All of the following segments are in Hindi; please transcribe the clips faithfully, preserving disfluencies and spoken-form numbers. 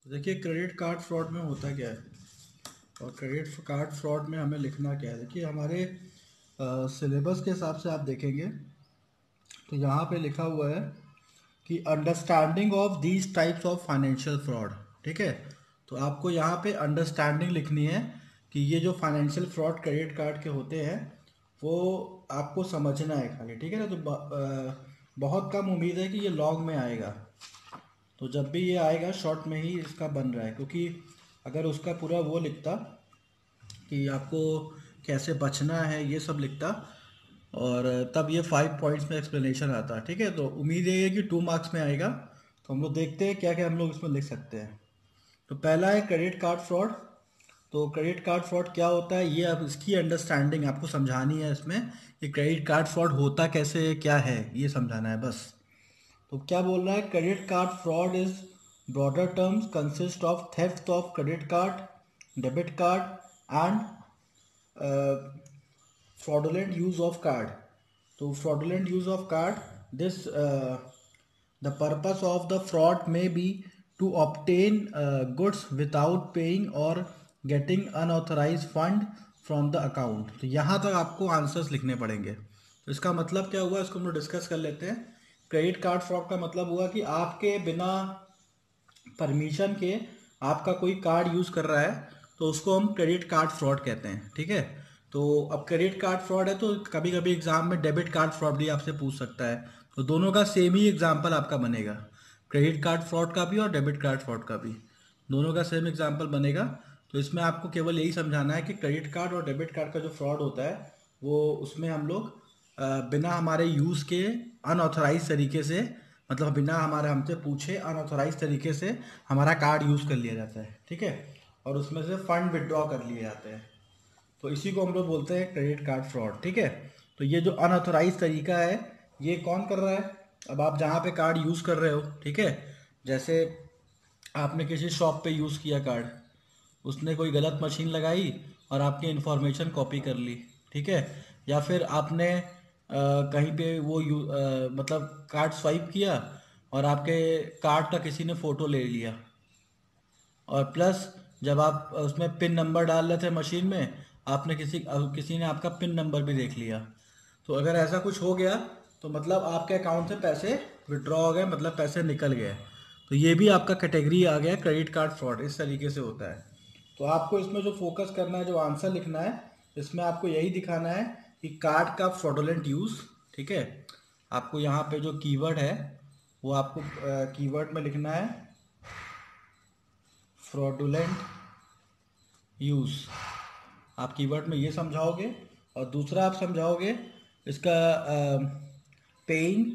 तो देखिए क्रेडिट कार्ड फ्रॉड में होता क्या है और क्रेडिट कार्ड फ्रॉड में हमें लिखना क्या है। देखिए हमारे सिलेबस के हिसाब से आप देखेंगे तो यहाँ पे लिखा हुआ है कि understanding of these types of financial fraud. ठीक है, तो आपको यहाँ पे अंडरस्टैंडिंग लिखनी है कि ये जो फाइनेंशियल फ्रॉड क्रेडिट कार्ड के होते हैं वो आपको समझना है खाली। ठीक है ना, तो ब, अ, बहुत कम उम्मीद है कि ये लॉन्ग में आएगा। तो जब भी ये आएगा शॉर्ट में ही इसका बन रहा है, क्योंकि अगर उसका पूरा वो लिखता कि आपको कैसे बचना है ये सब लिखता और तब ये फाइव पॉइंट्स में एक्सप्लेनेशन आता। ठीक है, तो उम्मीद ये है कि टू मार्क्स में आएगा। तो हम लोग देखते हैं क्या क्या हम लोग इसमें लिख सकते हैं। तो पहला है क्रेडिट कार्ड फ्रॉड। तो क्रेडिट कार्ड फ्रॉड क्या होता है ये अब इसकी अंडरस्टैंडिंग आपको समझानी है इसमें कि क्रेडिट कार्ड फ्रॉड होता कैसे है, क्या है, ये समझाना है बस। तो क्या बोल रहा है, credit card fraud is broader terms consist of theft of credit card, debit card and fraudulent use of card. तो fraudulent use of card, this uh, the purpose of the fraud may be to obtain uh, goods without paying or getting unauthorized fund from the account। तो यहाँ तक आपको आंसर्स लिखने पड़ेंगे। तो इसका मतलब क्या हुआ, इसको हम लोग डिस्कस कर लेते हैं। क्रेडिट कार्ड फ्रॉड का मतलब हुआ कि आपके बिना परमिशन के आपका कोई कार्ड यूज़ कर रहा है तो उसको हम क्रेडिट कार्ड फ्रॉड कहते हैं। ठीक है, तो अब क्रेडिट कार्ड फ्रॉड है तो कभी कभी एग्जाम में डेबिट कार्ड फ्रॉड भी आपसे पूछ सकता है। तो दोनों का सेम ही एग्जाम्पल आपका बनेगा, क्रेडिट कार्ड फ्रॉड का भी और डेबिट कार्ड फ्रॉड का भी, दोनों का सेम एग्जाम्पल बनेगा। तो इसमें आपको केवल यही समझाना है कि क्रेडिट कार्ड और डेबिट कार्ड का जो फ्रॉड होता है वो उसमें हम लोग अ, बिना हमारे यूज़ के अनऑथराइज तरीके से, मतलब बिना हमारे हमसे पूछे अनऑथराइज तरीके से हमारा कार्ड यूज़ कर लिया जाता है। ठीक है, और उसमें से फंड विड्रॉ कर लिए जाते हैं। तो इसी को हम लोग बोलते हैं क्रेडिट कार्ड फ्रॉड। ठीक है, तो ये जो अनऑथराइज तरीका है ये कौन कर रहा है। अब आप जहाँ पे कार्ड यूज़ कर रहे हो, ठीक है, जैसे आपने किसी शॉप पे यूज़ किया कार्ड, उसने कोई गलत मशीन लगाई और आपकी इन्फॉर्मेशन कॉपी कर ली। ठीक है, या फिर आपने अ, कहीं पे वो यू अ, मतलब कार्ड स्वाइप किया और आपके कार्ड का किसी ने फ़ोटो ले लिया, और प्लस जब आप उसमें पिन नंबर डाल रहे थे मशीन में, आपने किसी किसी ने आपका पिन नंबर भी देख लिया। तो अगर ऐसा कुछ हो गया तो मतलब आपके अकाउंट से पैसे विड्रॉ हो गए, मतलब पैसे निकल गए। तो ये भी आपका कैटेगरी आ गया क्रेडिट कार्ड फ्रॉड, इस तरीके से होता है। तो आपको इसमें जो फोकस करना है, जो आंसर लिखना है, इसमें आपको यही दिखाना है कि कार्ड का फ्रॉडुलेंट यूज़। ठीक है, आपको यहाँ पे जो कीवर्ड है वो आपको कीवर्ड में लिखना है फ्रॉडुलेंट यूज़। आप कीवर्ड में ये समझाओगे और दूसरा आप समझाओगे इसका paying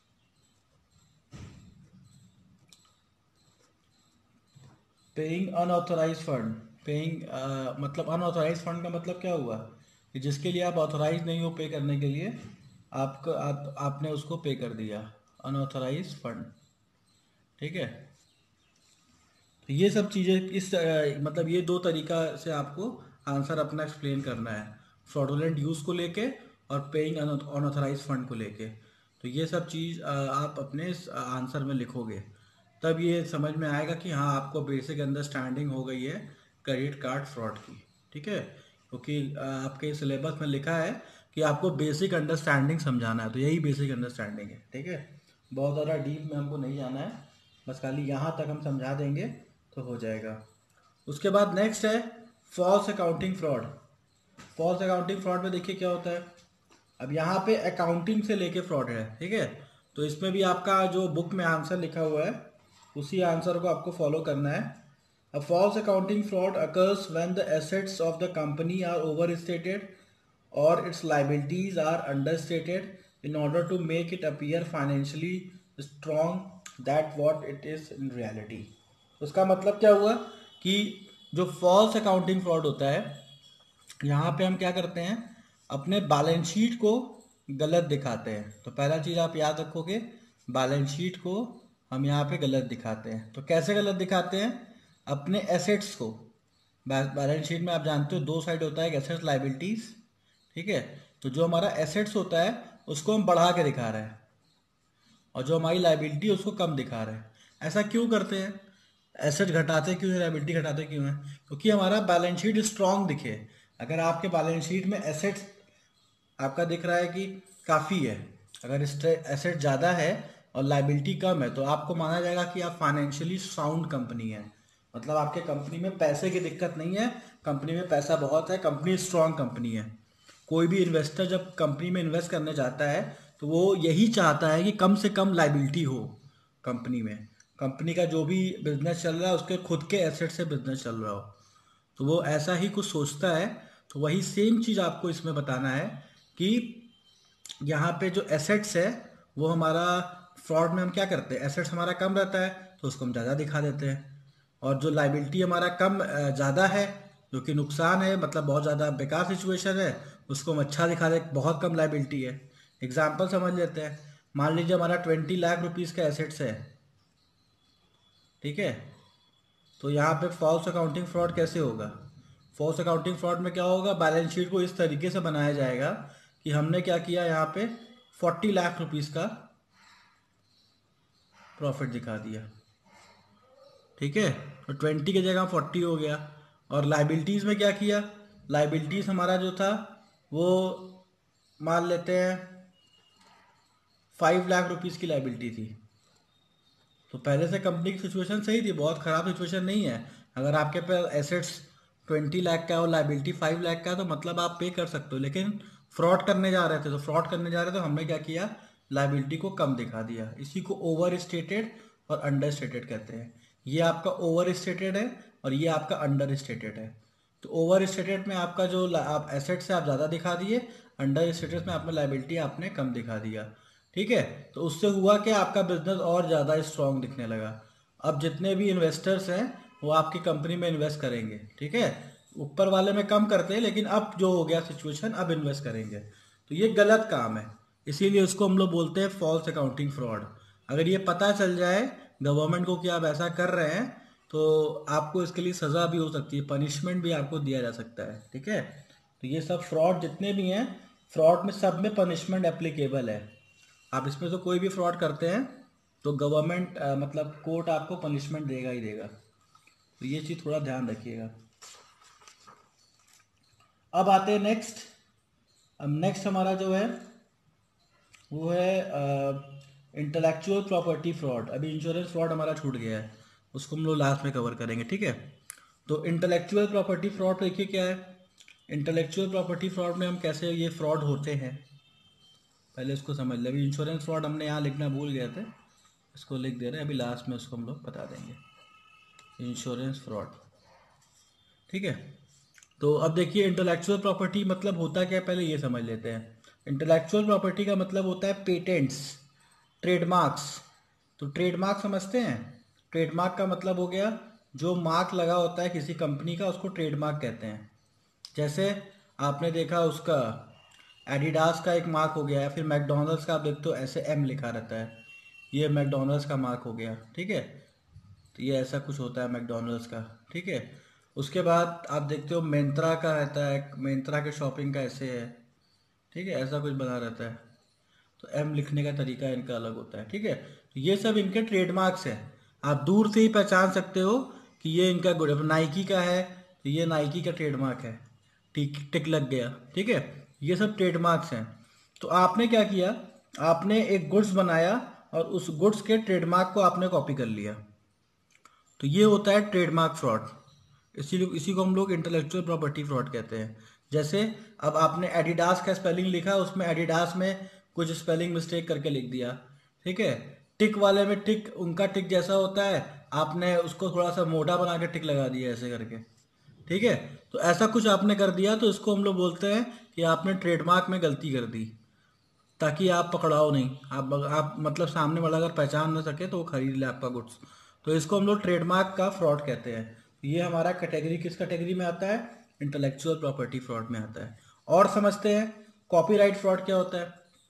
paying unauthorise fund. Paying मतलब अनऑथराइज फंड का मतलब क्या हुआ कि जिसके लिए आप ऑथराइज नहीं हो पे करने के लिए, आपको आप, आपने उसको पे कर दिया, अनऑथराइज फंड। ठीक है, तो ये सब चीज़ें इस अ, मतलब ये दो तरीका से आपको आंसर अपना एक्सप्लेन करना है, फ्रॉडुलेंट यूज़ को लेके और पेइंग अनऑथराइज फंड को लेके। तो ये सब चीज़ अ, आप अपने इस आंसर में लिखोगे, तब ये समझ में आएगा कि हाँ आपको बेसिक अंडरस्टैंडिंग हो गई है क्रेडिट कार्ड फ्रॉड की। ठीक है, क्योंकि अ, आपके सिलेबस में लिखा है कि आपको बेसिक अंडरस्टैंडिंग समझाना है, तो यही बेसिक अंडरस्टैंडिंग है। ठीक है, बहुत ज़्यादा डीप में हमको नहीं जाना है, बस खाली यहाँ तक हम समझा देंगे तो हो जाएगा। उसके बाद नेक्स्ट है false accounting fraud. False accounting fraud में देखिए क्या होता है। अब यहाँ पे अकाउंटिंग से लेके फ्रॉड है। ठीक है, तो इसमें भी आपका जो बुक में आंसर लिखा हुआ है उसी आंसर को आपको फॉलो करना है। A false accounting fraud occurs when the assets of the company are overstated or its liabilities are understated in order to make it appear financially strong that what it is in reality। उसका मतलब क्या हुआ कि जो फॉल्स अकाउंटिंग फ्रॉड होता है, यहाँ पे हम क्या करते हैं, अपने बैलेंस शीट को गलत दिखाते हैं। तो पहला चीज़ आप याद रखोगे, बैलेंस शीट को हम यहाँ पे गलत दिखाते हैं। तो कैसे गलत दिखाते हैं, अपने एसेट्स को, बैलेंस शीट में आप जानते हो दो साइड होता है, एक एसेट्स लाइबिलिटीज। ठीक है, तो जो हमारा एसेट्स होता है उसको हम बढ़ा के दिखा रहे हैं और जो हमारी लाइबिलिटी है उसको कम दिखा रहे हैं। ऐसा क्यों करते हैं, एसेट घटाते क्यों हैं, लायबिलिटी घटाते क्यों हैं? क्योंकि हमारा बैलेंस शीट स्ट्रांग दिखे। अगर आपके बैलेंस शीट में एसेट्स आपका दिख रहा है कि काफ़ी है, अगर एसेट ज़्यादा है और लायबिलिटी कम है, तो आपको माना जाएगा कि आप फाइनेंशियली साउंड कंपनी है। मतलब आपके कंपनी में पैसे की दिक्कत नहीं है, कंपनी में पैसा बहुत है, कंपनी स्ट्रांग कंपनी है। कोई भी इन्वेस्टर जब कंपनी में इन्वेस्ट करने जाता है तो वो यही चाहता है कि कम से कम लायबिलिटी हो कंपनी में, कंपनी का जो भी बिजनेस चल रहा है उसके खुद के एसेट से बिजनेस चल रहा हो, तो वो ऐसा ही कुछ सोचता है। तो वही सेम चीज़ आपको इसमें बताना है कि यहाँ पे जो एसेट्स है वो हमारा, फ्रॉड में हम क्या करते हैं, एसेट्स हमारा कम रहता है तो उसको हम ज़्यादा दिखा देते हैं, और जो लाइबिलिटी हमारा कम ज़्यादा है जो कि नुकसान है, मतलब बहुत ज़्यादा बेकार सिचुएशन है, उसको हम अच्छा दिखा दे, बहुत कम लाइबिलिटी है। एग्जाम्पल समझ लेते हैं, मान लीजिए हमारा ट्वेंटी लाख रुपीज़ का एसेट्स है, ठीक है। तो यहाँ पे फॉल्स अकाउंटिंग फ्रॉड कैसे होगा? फॉल्स अकाउंटिंग फ्रॉड में क्या होगा, बैलेंस शीट को इस तरीके से बनाया जाएगा कि हमने क्या किया, यहाँ पे फोर्टी लाख रुपीस का प्रॉफिट दिखा दिया, ठीक है। तो ट्वेंटी की जगह फोर्टी हो गया। और लाइबिलिटीज़ में क्या किया, लाइबिलिटीज़ हमारा जो था वो मान लेते हैं फाइव लाख रुपीज़ की लाइबिलिटी थी। तो पहले से कंपनी की सिचुएशन सही थी, बहुत ख़राब सिचुएशन नहीं है। अगर आपके पास एसेट्स ट्वेंटी लाख का और लाइबिलिटी फाइव लाख का, तो मतलब आप पे कर सकते हो। लेकिन फ्रॉड करने जा रहे थे, तो फ्रॉड करने जा रहे थे तो हमने क्या किया, लाइबिलिटी को कम दिखा दिया। इसी को ओवर स्टेटेड और अंडर स्टेटेड कहते हैं। ये आपका ओवर स्टेटेड है और ये आपका अंडर स्टेटेड है। तो ओवर स्टेटेड में आपका जो आप एसेट्स है आप ज़्यादा दिखा दिए, अंडर स्टेटेड में आपने लाइबिलिटी आपने कम दिखा दिया, ठीक है। तो उससे हुआ कि आपका बिजनेस और ज़्यादा स्ट्रांग दिखने लगा। अब जितने भी इन्वेस्टर्स हैं वो आपकी कंपनी में इन्वेस्ट करेंगे, ठीक है। ऊपर वाले में कम करते हैं, लेकिन अब जो हो गया सिचुएशन, अब इन्वेस्ट करेंगे। तो ये गलत काम है, इसीलिए उसको हम लोग बोलते हैं फॉल्स अकाउंटिंग फ्रॉड। अगर ये पता चल जाए गवर्नमेंट को कि आप ऐसा कर रहे हैं, तो आपको इसके लिए सज़ा भी हो सकती है, पनिशमेंट भी आपको दिया जा सकता है, ठीक है। तो ये सब फ्रॉड जितने भी हैं, फ्रॉड में सब में पनिशमेंट एप्लीकेबल है। आप इसमें से कोई भी फ्रॉड करते हैं तो गवर्नमेंट मतलब कोर्ट आपको पनिशमेंट देगा ही देगा। तो ये चीज़ थोड़ा ध्यान रखिएगा। अब आते हैं नेक्स्ट। अब नेक्स्ट हमारा जो है वो है इंटेलेक्चुअल प्रॉपर्टी फ्रॉड। अभी इंश्योरेंस फ्रॉड हमारा छूट गया है, उसको हम लोग लास्ट में कवर करेंगे, ठीक है। तो इंटेलेक्चुअल प्रॉपर्टी फ्रॉड देखिए क्या है। इंटेलेक्चुअल प्रॉपर्टी फ्रॉड में हम कैसे ये फ्रॉड होते हैं पहले इसको समझ लें। अभी इंश्योरेंस फ्रॉड हमने यहाँ लिखना भूल गए थे, इसको लिख दे रहे हैं, अभी लास्ट में उसको हम लोग बता देंगे। इंश्योरेंस फ्रॉड, ठीक है। तो अब देखिए इंटेलेक्चुअल प्रॉपर्टी मतलब होता क्या है, पहले ये समझ लेते हैं। इंटेलेक्चुअल प्रॉपर्टी का मतलब होता है पेटेंट्स, ट्रेडमार्क्स। तो ट्रेडमार्क समझते हैं, ट्रेडमार्क का मतलब हो गया जो मार्क लगा होता है किसी कंपनी का, उसको ट्रेडमार्क कहते हैं। जैसे आपने देखा उसका एडिडास का एक मार्क हो गया, या फिर मैकडोनल्ड्स का आप देखते हो ऐसे एम लिखा रहता है, ये मैकडोनल्ड्स का मार्क हो गया, ठीक है। तो ये ऐसा कुछ होता है मैकडोनल्ड्स का, ठीक है। उसके बाद आप देखते हो मिंत्रा का रहता है, मिंत्रा के शॉपिंग का ऐसे है, ठीक है, ऐसा कुछ बना रहता है। तो एम लिखने का तरीका इनका अलग होता है, ठीक है। तो ये सब इनके ट्रेडमार्क्स हैं, आप दूर से ही पहचान सकते हो कि ये इनका गुड। नाइकी का है तो ये नाइकी का ट्रेडमार्क है, टिक टिक लग गया, ठीक है। ये सब ट्रेडमार्क्स हैं। तो आपने क्या किया, आपने एक गुड्स बनाया और उस गुड्स के ट्रेडमार्क को आपने कॉपी कर लिया, तो ये होता है ट्रेडमार्क फ्रॉड। इसीलिए इसी को हम लोग इंटेलेक्चुअल प्रॉपर्टी फ्रॉड कहते हैं। जैसे अब आपने एडिडास का स्पेलिंग लिखा, उसमें एडिडास में कुछ स्पेलिंग मिस्टेक करके लिख दिया, ठीक है। टिक वाले में टिक उनका टिक जैसा होता है, आपने उसको थोड़ा सा मोटा बना के टिक लगा दिया ऐसे करके, ठीक है। तो ऐसा कुछ आपने कर दिया, तो इसको हम लोग बोलते हैं कि आपने ट्रेडमार्क में गलती कर दी, ताकि आप पकड़ाओ नहीं, आप आप मतलब सामने वाला अगर पहचान ना सके तो वो खरीद ले आपका गुड्स। तो इसको हम लोग ट्रेडमार्क का फ्रॉड कहते हैं। ये हमारा कैटेगरी किस कैटेगरी में आता है, इंटेलेक्चुअल प्रॉपर्टी फ्रॉड में आता है। और समझते हैं कॉपीराइट फ्रॉड क्या होता है।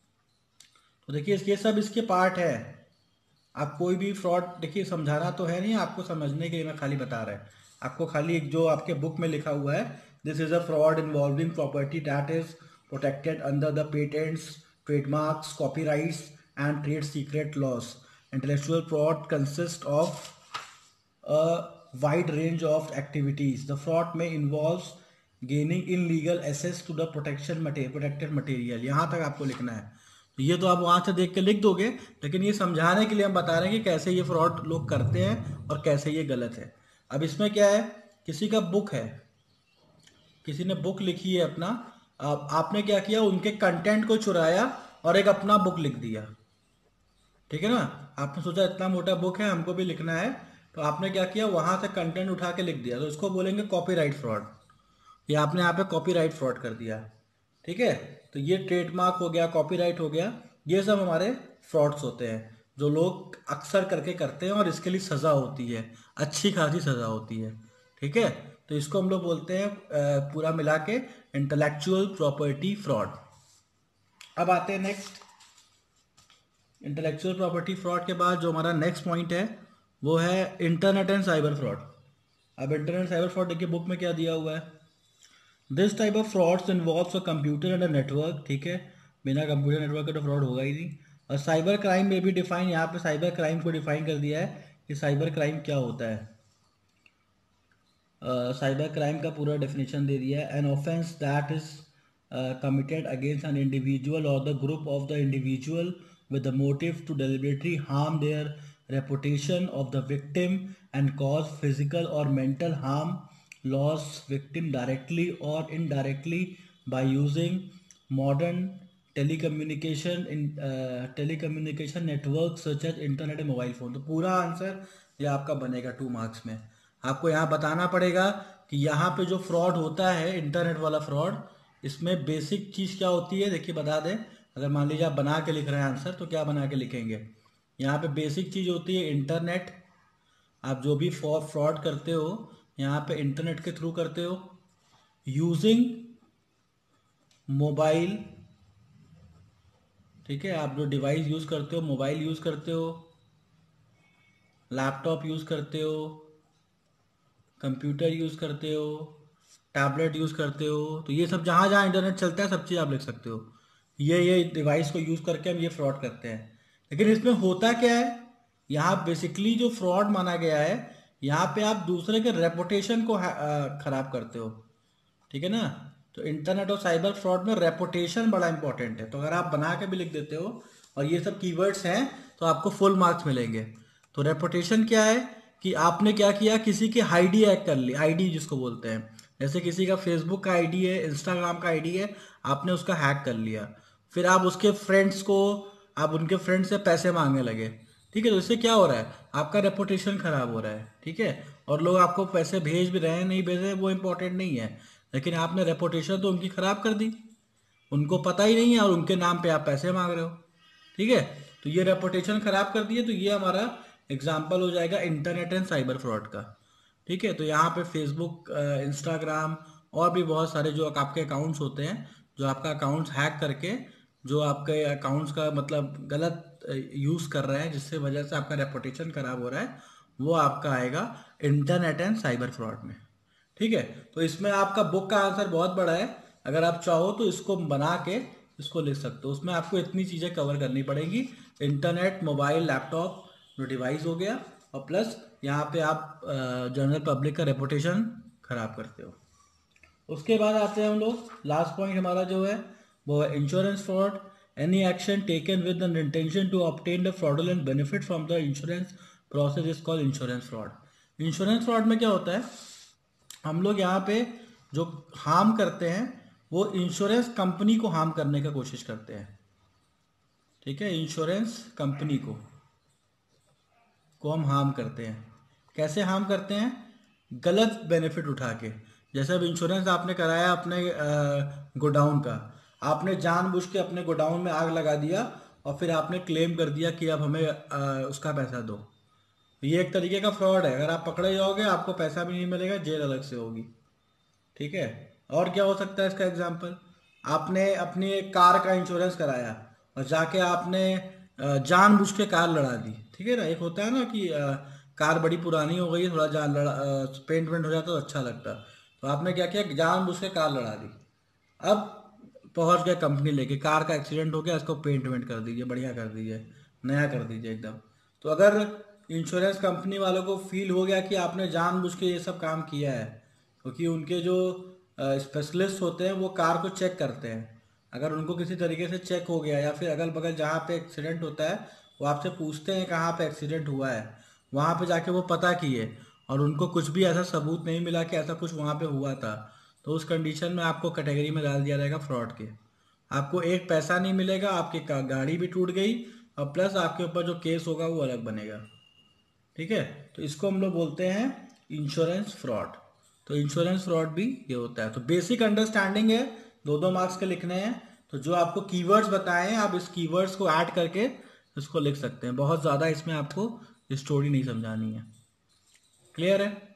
तो देखिए ये सब इसके पार्ट है। आप कोई भी फ्रॉड, देखिए समझाना तो है नहीं आपको, समझने के लिए मैं खाली बता रहा है आपको, खाली एक जो आपके बुक में लिखा हुआ है, this is a fraud involving property that is protected under the patents, trademarks, copyrights and trade secret laws. Intellectual fraud consist of a wide range of activities. The fraud may involve gaining illegal access to the protection material, protected material. यहाँ तक आपको लिखना है. तो ये तो आप वहाँ से देख के लिख दोगे, लेकिन ये समझाने के लिए हम बता रहे हैं कि कैसे ये फ्रॉड लोग करते हैं और कैसे ये गलत है. अब इसमें क्या है, किसी का बुक है, किसी ने बुक लिखी है अपना, आप, आपने क्या किया, उनके कंटेंट को चुराया और एक अपना बुक लिख दिया. ठीक है ना, आपने सोचा इतना मोटा बुक है हमको भी लिखना है, तो आपने क्या किया, वहां से कंटेंट उठा के लिख दिया, तो इसको बोलेंगे कॉपीराइट फ्रॉड. ये आपने यहाँ पे कॉपीराइट फ्रॉड कर दिया. ठीक है, तो ये ट्रेडमार्क हो गया, कॉपीराइट हो गया, ये सब हमारे फ्रॉड्स होते हैं जो लोग अक्सर करके करते हैं और इसके लिए सज़ा होती है, अच्छी खासी सज़ा होती है. ठीक है, तो इसको हम लोग बोलते हैं पूरा मिला के इंटेलेक्चुअल प्रॉपर्टी फ्रॉड. अब आते हैं नेक्स्ट. इंटेलेक्चुअल प्रॉपर्टी फ्रॉड के बाद जो हमारा नेक्स्ट पॉइंट है वो है इंटरनेट एंड साइबर फ्रॉड. अब इंटरनेट साइबर फ्रॉड देखिए बुक में क्या दिया हुआ है. This type of frauds involves a computer and a network. ठीक है, बिना कंप्यूटर नेटवर्क के तो फ्रॉड होगा ही नहीं. और साइबर क्राइम में भी डिफाइन, यहाँ पे साइबर क्राइम को डिफाइन कर दिया है कि साइबर क्राइम क्या होता है. साइबर uh, क्राइम का पूरा डेफिनेशन दे दिया है. An offence that is committed against an individual और the group of the individual with the motive to deliberately harm their reputation of the victim and cause physical or mental harm, loss victim directly or indirectly by using modern telecommunication in uh, telecommunication networks such as internet and mobile phone. तो पूरा आंसर ये आपका बनेगा टू मार्क्स में. आपको यहाँ बताना पड़ेगा कि यहाँ पे जो फ्रॉड होता है, इंटरनेट वाला फ्रॉड, इसमें बेसिक चीज़ क्या होती है देखिए बता दें. अगर मान लीजिए आप बना के लिख रहे हैं आंसर, तो क्या बना के लिखेंगे, यहाँ पे बेसिक चीज़ होती है इंटरनेट. आप जो भी फ्रॉड करते हो यहाँ पे इंटरनेट के थ्रू करते हो, यूजिंग मोबाइल. ठीक है, आप जो डिवाइस यूज़ करते हो, मोबाइल यूज़ करते हो, लैपटॉप यूज़ करते हो, कंप्यूटर यूज़ करते हो, टैबलेट यूज़ करते हो, तो ये सब जहाँ जहाँ इंटरनेट चलता है सब चीज़ आप लिख सकते हो. ये ये डिवाइस को यूज़ करके हम ये फ्रॉड करते हैं. लेकिन इसमें होता क्या है, यहाँ बेसिकली जो फ्रॉड माना गया है, यहाँ पे आप दूसरे के रेपुटेशन को ख़राब करते हो. ठीक है ना, तो इंटरनेट और साइबर फ्रॉड में रेपुटेशन बड़ा इंपॉर्टेंट है. तो अगर आप बना के भी लिख देते हो और ये सब कीवर्ड्स हैं तो आपको फुल मार्क्स मिलेंगे. तो रेपुटेशन क्या है कि आपने क्या किया, किसी की आईडी हैक कर ली, आईडी जिसको बोलते हैं. जैसे किसी का फेसबुक का आईडी है, इंस्टाग्राम का आईडी है, आपने उसका हैक कर लिया, फिर आप उसके फ्रेंड्स को, आप उनके फ्रेंड से पैसे मांगने लगे. ठीक है, तो इससे क्या हो रहा है, आपका रेपुटेशन खराब हो रहा है. ठीक है, और लोग आपको पैसे भेज भी रहे हैं, नहीं भेज रहे हैं, वो इंपॉर्टेंट नहीं है, लेकिन आपने रेपुटेशन तो उनकी खराब कर दी, उनको पता ही नहीं है और उनके नाम पे आप पैसे मांग रहे हो. ठीक है, तो ये रेपुटेशन खराब कर दिए. तो ये हमारा एग्जाम्पल हो जाएगा इंटरनेट एंड साइबर फ्रॉड का. ठीक है, तो यहाँ पे फेसबुक, इंस्टाग्राम और भी बहुत सारे जो आपके अकाउंट्स होते हैं, जो आपका अकाउंट्स हैक करके जो आपके अकाउंट्स का मतलब गलत यूज़ कर रहे हैं, जिससे वजह से आपका रेपुटेशन खराब हो रहा है, वो आपका आएगा इंटरनेट एंड साइबर फ्रॉड में. ठीक है, तो इसमें आपका बुक का आंसर बहुत बड़ा है, अगर आप चाहो तो इसको बना के इसको लिख सकते हो. उसमें आपको इतनी चीज़ें कवर करनी पड़ेंगी, इंटरनेट, मोबाइल, लैपटॉप जो डिवाइस हो गया, और प्लस यहाँ पे आप जनरल पब्लिक का रेपुटेशन खराब करते हो. उसके बाद आते हैं हम लोग, लास्ट पॉइंट हमारा जो है वो है insurance fraud. Any action taken with an intention to obtain the fraudulent benefit from the insurance process is called insurance fraud. Insurance fraud में क्या होता है, हम लोग यहाँ पे जो हार्म करते हैं वो इंश्योरेंस कंपनी को हार्म करने का कोशिश करते हैं. ठीक है, इंश्योरेंस कंपनी को को हम हार्म करते हैं. कैसे हार्म करते हैं, गलत बेनिफिट उठा के. जैसे अब इंश्योरेंस आपने कराया अपने गोडाउन का, आपने जानबूझ के अपने गोडाउन में आग लगा दिया और फिर आपने क्लेम कर दिया कि अब हमें आ, उसका पैसा दो. ये एक तरीके का फ्रॉड है. अगर आप पकड़े जाओगे आपको पैसा भी नहीं मिलेगा, जेल अलग से होगी. ठीक है, और क्या हो सकता है इसका एग्जाम्पल, आपने अपनी एक कार का इंश्योरेंस कराया और जाके आपने जानबूझ के कार लड़ा दी. ठीक है ना, एक होता है ना कि आ, कार बड़ी पुरानी हो गई है, थोड़ा जान लड़ा, पेंट वेंट हो जाता तो अच्छा लगता, तो आपने क्या किया, जानबूझ के कार लड़ा दी. अब पहुंच गए कंपनी लेके, कार का एक्सीडेंट हो गया, इसको पेंट वेंट कर दीजिए, बढ़िया कर दीजिए, नया कर दीजिए एकदम. तो अगर इंश्योरेंस कंपनी वालों को फील हो गया कि आपने जानबूझ के ये सब काम किया है, क्योंकि उनके जो स्पेशलिस्ट होते हैं वो कार को चेक करते हैं। अगर उनको किसी तरीके से चेक हो गया या फिर अगल बगल जहाँ पे एक्सीडेंट होता है वो आपसे पूछते हैं कहाँ पे एक्सीडेंट हुआ है, वहाँ पे जाके वो पता किए और उनको कुछ भी ऐसा सबूत नहीं मिला कि ऐसा कुछ वहाँ पे हुआ था, तो उस कंडीशन में आपको कैटेगरी में डाल दिया जाएगा फ्रॉड के। आपको एक पैसा नहीं मिलेगा, आपकी का- गाड़ी भी टूट गई और प्लस आपके ऊपर जो केस होगा वो अलग बनेगा। ठीक है, तो इसको हम लोग बोलते हैं इंश्योरेंस फ्रॉड। तो इंश्योरेंस फ्रॉड भी ये होता है। तो बेसिक अंडरस्टैंडिंग है, दो दो मार्क्स के लिखने हैं। तो जो आपको कीवर्ड्स बताए हैं आप इस कीवर्ड्स को ऐड करके इसको लिख सकते हैं। बहुत ज़्यादा इसमें आपको स्टोरी नहीं समझानी है। क्लियर है?